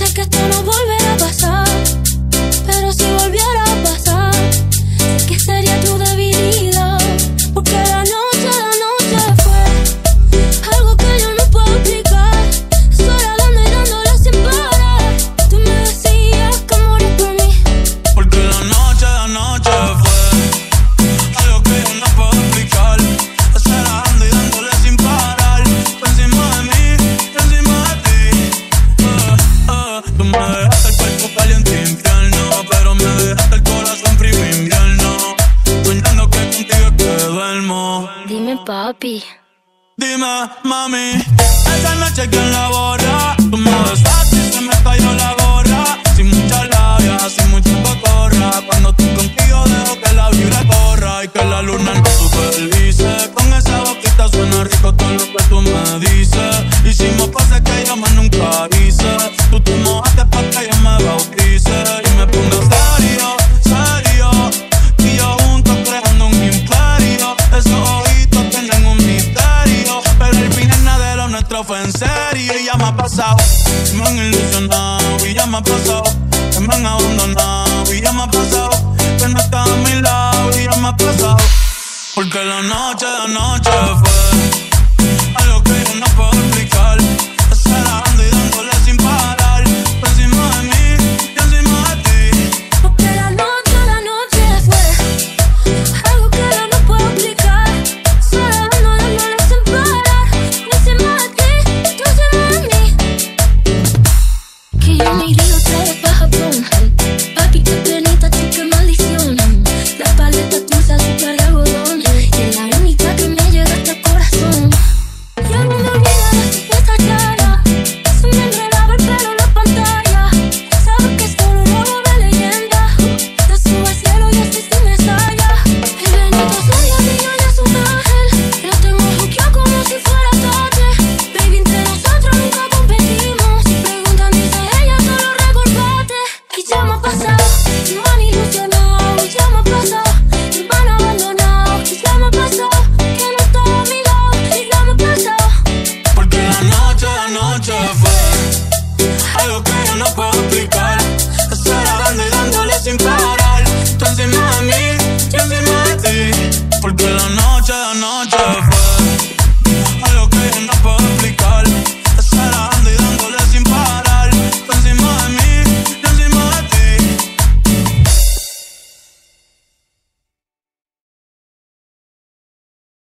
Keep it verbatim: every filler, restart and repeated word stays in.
sé que esto no volverá a pasar, pero si volviera a pasar, sé que sería tu debilidad. Porque la noche, la noche fue algo que yo no puedo explicar. Sola dando y dándole sin parar. Tú me decías que morías por mí. Porque la noche, la noche fue algo que yo no puedo explicar. Sola dando y dándole sin parar. Por encima de mí, por encima de ti. uh, uh, Tú me dejaste el cuerpo caliente infierno, pero me dejaste el corazón frío invierno. Soñando que contigo es que duermo. Dime, papi. Dime, mami, esa noche ¿quién la borra? Tú me besaste y se me cayó la gorra. Sin mucha labia, sin mucha cocorra. Cuando estoy contigo dejo que la vibra corra y que la luna no supervise. Con esa boquita suena rico todo lo que tú me dices. Hicimos cosas que yo más nunca hice. Tú te mojaste pa' que yo me bautice y me ponga serio, serio. Y yo juntos creando un imperio. Esos ojitos tienen un misterio, pero el final de lo nuestro fue en serio. Y ya me ha pasado, me han ilusionado. Y ya me ha pasado, que me han abandonado. Y ya me ha pasado, que no estás a mi lado. Y ya me ha pasado, porque la noche, la noche fue algo que yo no puedo